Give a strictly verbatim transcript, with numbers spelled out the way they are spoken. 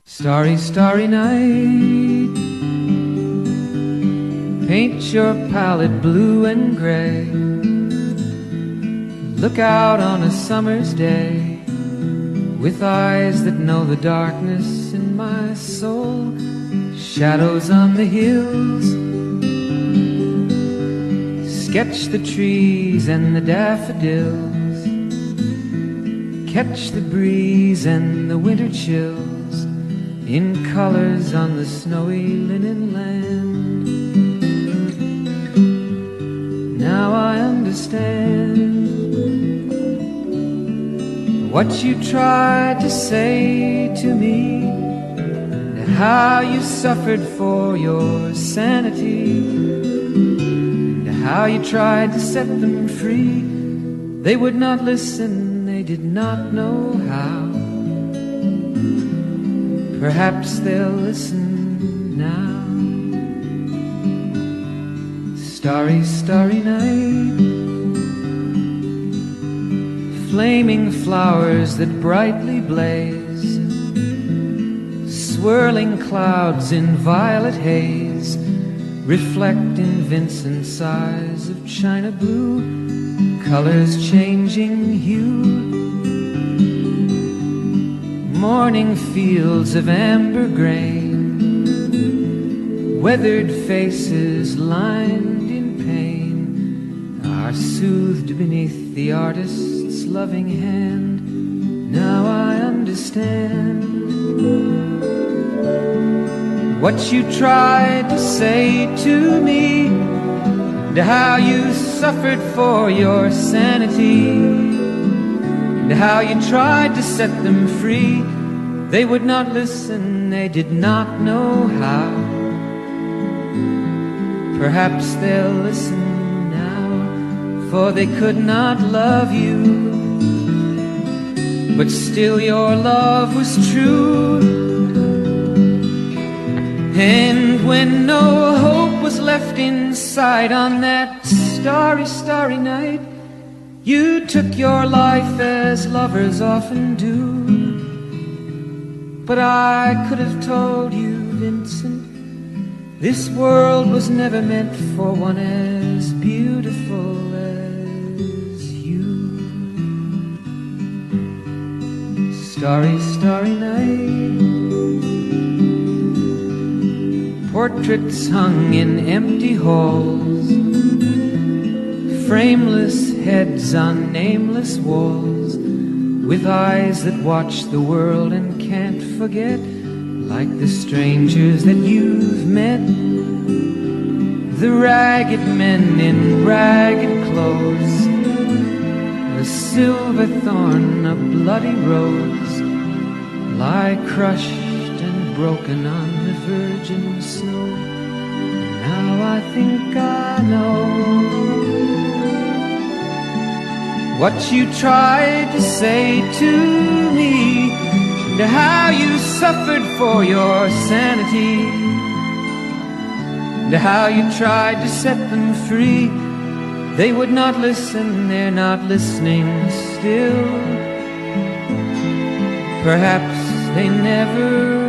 Starry, starry night, paint your palette blue and gray. Look out on a summer's day with eyes that know the darkness in my soul. Shadows on the hills, sketch the trees and the daffodils, catch the breeze and the winter chills in colors on the snowy linen land. Now I understand what you tried to say to me, and how you suffered for your sanity, and how you tried to set them free. They would not listen, they did not know how. Perhaps they'll listen now. Starry, starry night, flaming flowers that brightly blaze, swirling clouds in violet haze, reflect in Vincent's eyes of china blue, colors changing hue. Morning fields of amber grain, weathered faces lined in pain, are soothed beneath the artist's loving hand. Now I understand what you tried to say to me, and how you suffered for your sanity, and how you tried to set them free. They would not listen, they did not know how. Perhaps they'll listen now, for they could not love you, but still your love was true. And when no hope was left inside on that starry, starry night, you took your life as lovers often do. But I could have told you, Vincent, this world was never meant for one as beautiful as you. Starry, starry night, portraits hung in empty halls, frameless heads on nameless walls, with eyes that watch the world and can't forget, like the strangers that you've met, the ragged men in ragged clothes, a silver thorn, a bloody rose, lie crushed and broken on the virgin snow. Now I think I know what you tried to say to me, and how you suffered for your sanity, and how you tried to set them free. They would not listen, they're not listening still. Perhaps they never